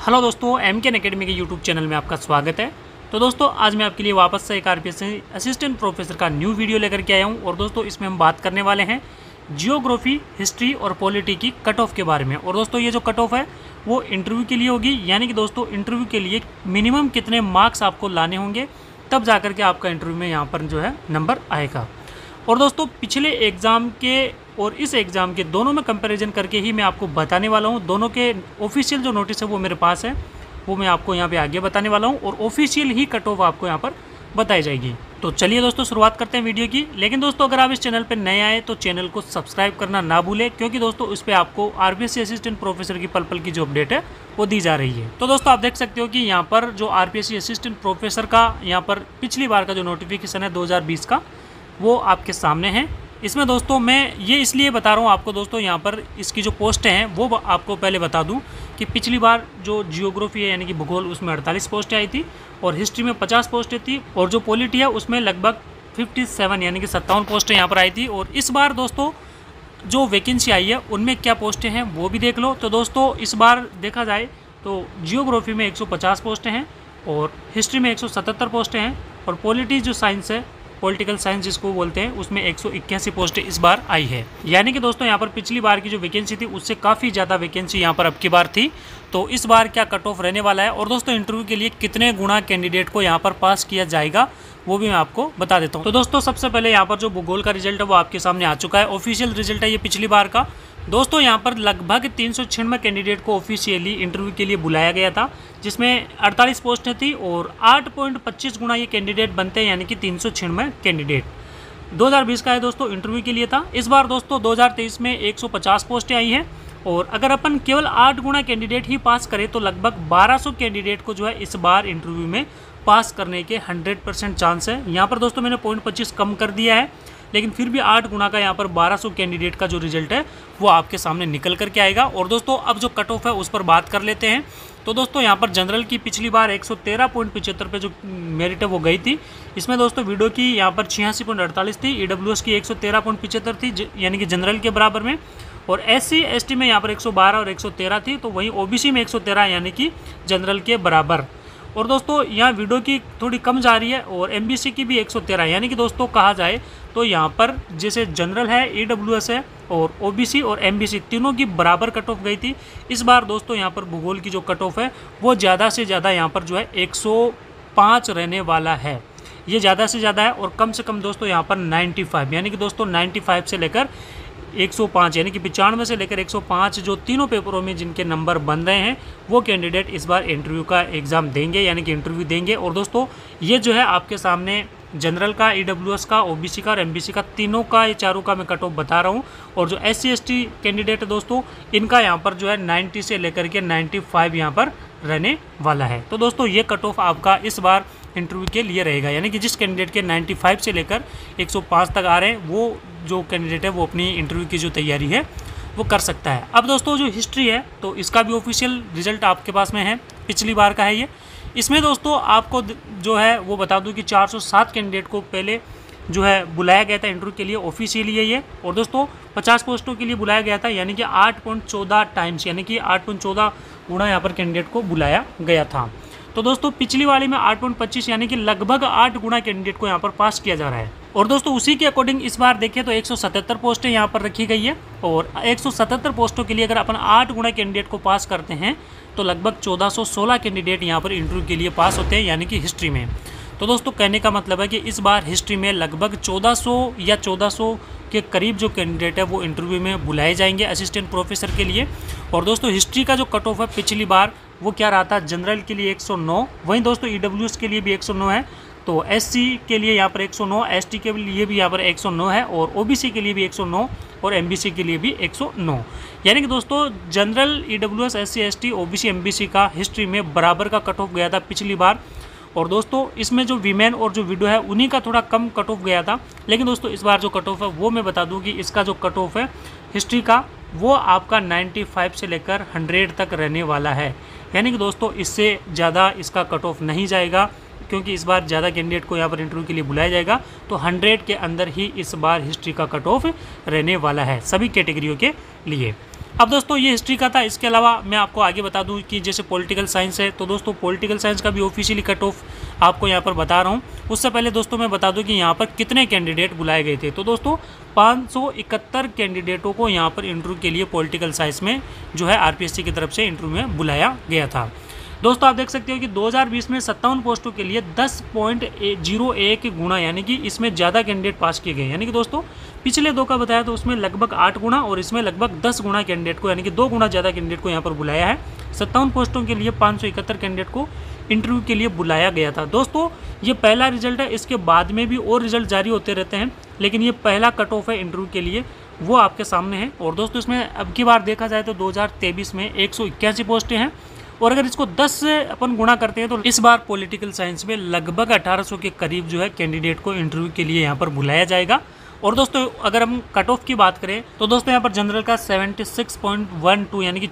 Hello दोस्तों, MKN academy के YouTube channel में आपका स्वागत है। तो दोस्तों आज मैं आपके लिए वापस से एक आरपीएस असिस्टेंट प्रोफेसर का न्यू वीडियो लेकर के आया हूं। और दोस्तों इसमें हम बात करने वाले हैं जियोग्राफी, हिस्ट्री और पॉलिटी की कट ऑफ के बारे में। और दोस्तों ये जो कट ऑफ है वो इंटरव्यू के लिए होगी, यानी कि दोस्तों इंटरव्यू के लिए मिनिमम कितने मार्क्स आपको लाने होंगे, तब जा कर के आपका इंटरव्यू में यहाँ पर जो है नंबर आएगा। और दोस्तों पिछले एग्ज़ाम के और इस एग्ज़ाम के दोनों में कंपैरिजन करके ही मैं आपको बताने वाला हूँ। दोनों के ऑफिशियल जो नोटिस है वो मेरे पास है, वो मैं आपको यहाँ पे आगे बताने वाला हूँ और ऑफिशियल ही कट ऑफ आपको यहाँ पर बताई जाएगी। तो चलिए दोस्तों शुरुआत करते हैं वीडियो की। लेकिन दोस्तों अगर आप इस चैनल पर नए आए तो चैनल को सब्सक्राइब करना ना भूलें, क्योंकि दोस्तों उस पर आपको आरपीएस असिस्टेंट प्रोफेसर की पल पल की जो अपडेट है वो दी जा रही है। तो दोस्तों आप देख सकते हो कि यहाँ पर जो आरपीएस असिस्टेंट प्रोफेसर का यहाँ पर पिछली बार का जो नोटिफिकेशन है 2020 का, वो आपके सामने है। इसमें दोस्तों मैं ये इसलिए बता रहा हूँ आपको दोस्तों, यहाँ पर इसकी जो पोस्टें हैं वो आपको पहले बता दूँ कि पिछली बार जो जियोग्राफी है यानी कि भूगोल, उसमें 48 पोस्टें आई थी और हिस्ट्री में 50 पोस्टें थी, और जो पॉलिटी है उसमें लगभग 57 यानी कि 57 पोस्टें यहाँ पर आई थी। और इस बार दोस्तों जो वैकेंसी आई है उनमें क्या पोस्टें हैं वो भी देख लो। तो दोस्तों इस बार देखा जाए तो जियोग्राफी में 150 पोस्टें हैं और हिस्ट्री में 177 पोस्टें हैं, और पॉलिटी जो साइंस है, पॉलिटिकल साइंस जिसको बोलते हैं, उसमें 181 पोस्टें इस बार आई है। यानी कि दोस्तों यहाँ पर पिछली बार की जो वैकेंसी थी उससे काफ़ी ज़्यादा वैकेंसी यहाँ पर अब की बार थी। तो इस बार क्या कट ऑफ रहने वाला है और दोस्तों इंटरव्यू के लिए कितने गुना कैंडिडेट को यहाँ पर पास किया जाएगा वो भी मैं आपको बता देता हूँ। तो दोस्तों सबसे पहले यहाँ पर जो भूगोल का रिजल्ट है वो आपके सामने आ चुका है। ऑफिशियल रिजल्ट है ये पिछली बार का। दोस्तों यहाँ पर लगभग 396 कैंडिडेट को ऑफिशियली इंटरव्यू के लिए बुलाया गया था, जिसमें 48 पोस्टें थी और 8.25 गुना ये कैंडिडेट बनते हैं, यानी कि 396 कैंडिडेट 2020 का है दोस्तों इंटरव्यू के लिए था। इस बार दोस्तों 2023 में 150 पोस्टें आई हैं, और अगर अपन केवल 8 गुना कैंडिडेट ही पास करें तो लगभग 1200 कैंडिडेट को जो है इस बार इंटरव्यू में पास करने के 100% चांस है। यहाँ पर दोस्तों मैंने 0.25 कम कर दिया है, लेकिन फिर भी 8 गुना का यहाँ पर 1200 कैंडिडेट का जो रिजल्ट है वो आपके सामने निकल करके आएगा। और दोस्तों अब जो कट ऑफ है उस पर बात कर लेते हैं। तो दोस्तों यहाँ पर जनरल की पिछली बार 113.75 पे जो मेरिट है वो गई थी। इसमें दोस्तों वीडियो की यहाँ पर 86.48 थी, ईडब्ल्यूएस की 113.75 थी यानी कि जनरल के बराबर में, और एससी एसटी में यहाँ पर 112 और 113 थी, तो वहीं ओबीसी में 113 यानी कि जनरल के बराबर। और दोस्तों यहाँ वीडियो की थोड़ी कम जा रही है और एमबीसी की भी 113, यानी कि दोस्तों कहा जाए तो यहाँ पर जैसे जनरल है, ईडब्ल्यूएस है और ओबीसी और एमबीसी तीनों की बराबर कट ऑफ गई थी। इस बार दोस्तों यहाँ पर भूगोल की जो कट ऑफ है वो ज़्यादा से ज़्यादा यहाँ पर जो है 105 रहने वाला है। ये ज़्यादा से ज़्यादा है, और कम से कम दोस्तों यहाँ पर 95, यानी कि दोस्तों 95 से लेकर 105 यानी कि 95 से लेकर 105 जो तीनों पेपरों में जिनके नंबर बन रहे हैं वो कैंडिडेट इस बार इंटरव्यू का एग्ज़ाम देंगे, यानी कि इंटरव्यू देंगे। और दोस्तों ये जो है आपके सामने जनरल का, ईडब्ल्यूएस का, ओबीसी का और एमबीसी का, तीनों का, ये चारों का मैं कट ऑफ बता रहा हूँ। और जो एससी एसटी कैंडिडेट है दोस्तों, इनका यहाँ पर जो है 90 से लेकर के 95 यहाँ पर रहने वाला है। तो दोस्तों ये कट ऑफ आपका इस बार इंटरव्यू के लिए रहेगा, यानी कि जिस कैंडिडेट के 95 से लेकर 105 तक आ रहे हैं वो जो कैंडिडेट है वो अपनी इंटरव्यू की जो तैयारी है वो कर सकता है। अब दोस्तों जो हिस्ट्री है तो इसका भी ऑफिशियल रिजल्ट आपके पास में है, पिछली बार का है ये। इसमें दोस्तों आपको जो है वो बता दूं कि 407 कैंडिडेट को पहले जो है बुलाया गया था इंटरव्यू के लिए, ऑफिशियली है ये। और दोस्तों 50 पोस्टों के लिए बुलाया गया था, यानी कि 8.14 टाइम्स, यानी कि 8.14 गुना यहाँ पर कैंडिडेट को बुलाया गया था। तो दोस्तों पिछली वाली में 8.25 यानी कि लगभग 8 गुना कैंडिडेट को यहाँ पर पास किया जा रहा है। और दोस्तों उसी के अकॉर्डिंग इस बार देखें तो 177 पोस्टें यहाँ पर रखी गई है, और 177 पोस्टों के लिए अगर अपन 8 गुना कैंडिडेट को पास करते हैं तो लगभग 1416 कैंडिडेट यहाँ पर इंटरव्यू के लिए पास होते हैं, यानी कि हिस्ट्री में। तो दोस्तों कहने का मतलब है कि इस बार हिस्ट्री में लगभग 1400 या 1400 के करीब जो कैंडिडेट है वो इंटरव्यू में बुलाए जाएंगे असिस्टेंट प्रोफेसर के लिए। और दोस्तों हिस्ट्री का जो कट ऑफ है पिछली बार वो क्या रहा था, जनरल के लिए 109, वहीं दोस्तों ईडब्ल्यूएस के लिए भी 109 है, तो एससी के लिए यहाँ पर 109, एसटी के लिए भी यहाँ पर 109 है, और ओबीसी के लिए भी 109 और एमबीसी के लिए भी 109। यानी कि दोस्तों general, EWS, SC, ST, OBC, MBC का हिस्ट्री में बराबर का कट ऑफ गया था पिछली बार। और दोस्तों इसमें जो वीमेन और जो विडो है उन्हीं का थोड़ा कम कट ऑफ गया था। लेकिन दोस्तों इस बार जो कट ऑफ है वो मैं बता दूं कि इसका जो कट ऑफ है हिस्ट्री का वो आपका 95 से लेकर 100 तक रहने वाला है, यानी कि दोस्तों इससे ज़्यादा इसका कट ऑफ नहीं जाएगा, क्योंकि इस बार ज़्यादा कैंडिडेट को यहाँ पर इंटरव्यू के लिए बुलाया जाएगा। तो 100 के अंदर ही इस बार हिस्ट्री का कट ऑफ रहने वाला है सभी कैटेगरियों के लिए। अब दोस्तों ये हिस्ट्री का था। इसके अलावा मैं आपको आगे बता दूं कि जैसे पॉलिटिकल साइंस है, तो दोस्तों पॉलिटिकल साइंस का भी ऑफिशियली कट ऑफ आपको यहाँ पर बता रहा हूँ। उससे पहले दोस्तों मैं बता दूं कि यहाँ पर कितने कैंडिडेट बुलाए गए थे। तो दोस्तों 571 कैंडिडेटों को यहाँ पर इंटरव्यू के लिए पॉलिटिकल साइंस में जो है आरपीएससी की तरफ से इंटरव्यू में बुलाया गया था। दोस्तों आप देख सकते हो कि 2020 में 57 पोस्टों के लिए 10.01 गुना, यानी कि इसमें ज़्यादा कैंडिडेट पास किए गए। यानी कि दोस्तों पिछले दो का बताया तो उसमें लगभग 8 गुना और इसमें लगभग 10 गुना कैंडिडेट को, यानी कि 2 गुना ज़्यादा कैंडिडेट को यहाँ पर बुलाया है। 57 पोस्टों के लिए 571 कैंडिडेट को इंटरव्यू के लिए बुलाया गया था। दोस्तों ये पहला रिजल्ट है, इसके बाद में भी और रिजल्ट जारी होते रहते हैं, लेकिन ये पहला कट ऑफ है इंटरव्यू के लिए, वो आपके सामने है। और दोस्तों इसमें अब की बार देखा जाए तो 2023 में 181 पोस्टें हैं, और अगर इसको 10 से अपन गुणा करते हैं तो इस बार पॉलिटिकल साइंस में लगभग 1800 के करीब जो है कैंडिडेट को इंटरव्यू के लिए यहाँ पर बुलाया जाएगा। और दोस्तों अगर हम कट ऑफ की बात करें तो दोस्तों यहाँ पर जनरल का 76.12 यानी कि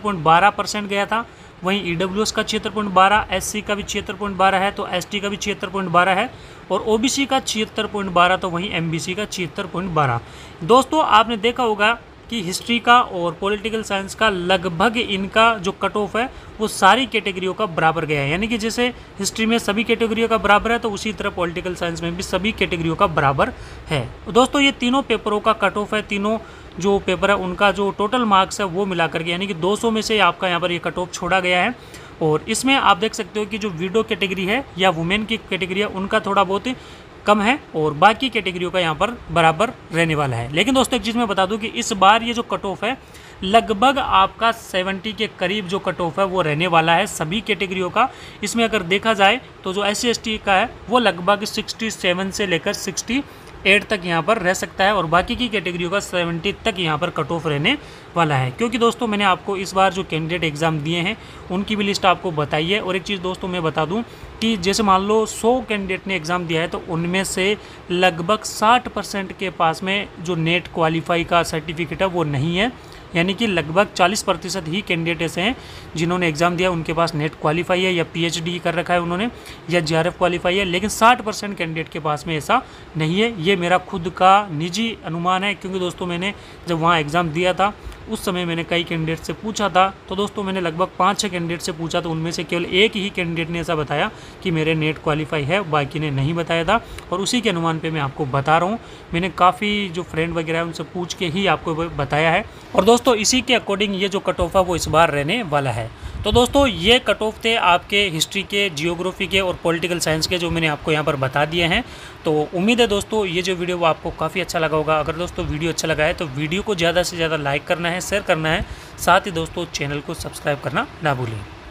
76.12% गया था। वहीं ईडब्ल्यूएस का 76.12, एससी का भी 76.12 है, तो एसटी का भी 76.12 है, और ओबीसी का 76.12, तो वहीं एमबीसी का 76.12। दोस्तों आपने देखा होगा कि हिस्ट्री का और पॉलिटिकल साइंस का लगभग इनका जो कट ऑफ है वो सारी कैटेगरियों का बराबर गया है। यानी कि जैसे हिस्ट्री में सभी कैटेगरियों का बराबर है, तो उसी तरह पॉलिटिकल साइंस में भी सभी कैटेगरियों का बराबर है। दोस्तों ये तीनों पेपरों का कट ऑफ है, तीनों जो पेपर है उनका जो टोटल मार्क्स है वो मिला करके, यानी कि 200 में से आपका यहाँ पर ये कट ऑफ छोड़ा गया है। और इसमें आप देख सकते हो कि जो विडो कैटेगरी है या वुमेन की कैटेगरी है उनका थोड़ा बहुत कम है, और बाकी कैटेगरियों का यहाँ पर बराबर रहने वाला है। लेकिन दोस्तों एक चीज़ मैं बता दूं कि इस बार ये जो कट ऑफ है लगभग आपका 70 के करीब जो कट ऑफ है वो रहने वाला है सभी कैटेगरियों का। इसमें अगर देखा जाए तो जो SC ST का है वो लगभग 67 से लेकर 68 तक यहाँ पर रह सकता है, और बाकी की कैटेगरियों का 70 तक यहाँ पर कट ऑफ रहने वाला है। क्योंकि दोस्तों मैंने आपको इस बार जो कैंडिडेट एग्ज़ाम दिए हैं उनकी भी लिस्ट आपको बताई है। और एक चीज़ दोस्तों मैं बता दूं कि जैसे मान लो 100 कैंडिडेट ने एग्ज़ाम दिया है, तो उनमें से लगभग 60% के पास में जो नेट क्वालिफाई का सर्टिफिकेट है वो नहीं है। यानी कि लगभग 40% ही कैंडिडेट ऐसे हैं जिन्होंने एग्ज़ाम दिया उनके पास नेट क्वालिफाई है या PhD कर रखा है उन्होंने, या JRF क्वालिफाई है, लेकिन 60% कैंडिडेट के पास में ऐसा नहीं है। ये मेरा खुद का निजी अनुमान है, क्योंकि दोस्तों मैंने जब वहाँ एग्ज़ाम दिया था उस समय मैंने कई कैंडिडेट से पूछा था। तो दोस्तों मैंने लगभग 5-6 कैंडिडेट से पूछा, तो उनमें से केवल एक ही कैंडिडेट ने ऐसा बताया कि मेरे नेट क्वालिफाई है, बाकी ने नहीं बताया था। और उसी के अनुमान पे मैं आपको बता रहा हूँ। मैंने काफ़ी जो फ्रेंड वगैरह है उनसे पूछ के ही आपको बताया है। और दोस्तों इसी के अकॉर्डिंग ये जो कट ऑफ है वो इस बार रहने वाला है। तो दोस्तों ये कट ऑफ थे आपके हिस्ट्री के, जियोग्राफी के और पॉलिटिकल साइंस के, जो मैंने आपको यहाँ पर बता दिए हैं। तो उम्मीद है दोस्तों ये जो वीडियो वो आपको काफ़ी अच्छा लगा होगा। अगर दोस्तों वीडियो अच्छा लगा है तो वीडियो को ज़्यादा से ज़्यादा लाइक करना है, शेयर करना है, साथ ही दोस्तों चैनल को सब्सक्राइब करना ना भूलें।